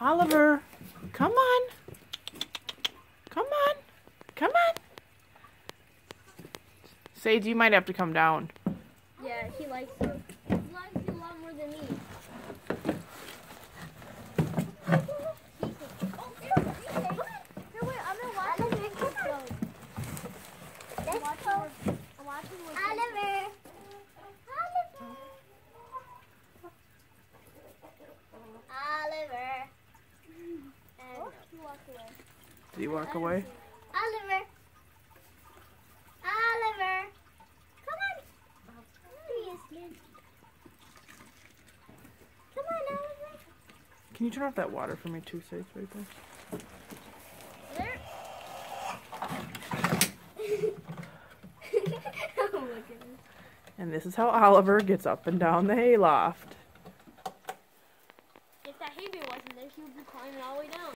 Oliver, come on. Come on. Come on. Sage, you might have to come down. Yeah, he likes you. He likes you a lot more than me. Did he walk away? Oliver. Oliver. Come on. There he is. Come on, Oliver. Can you turn off that water for me too, Sage, right there? Oh my goodness. And this is how Oliver gets up and down the hayloft. If that hay bale wasn't there, he would be climbing all the way down.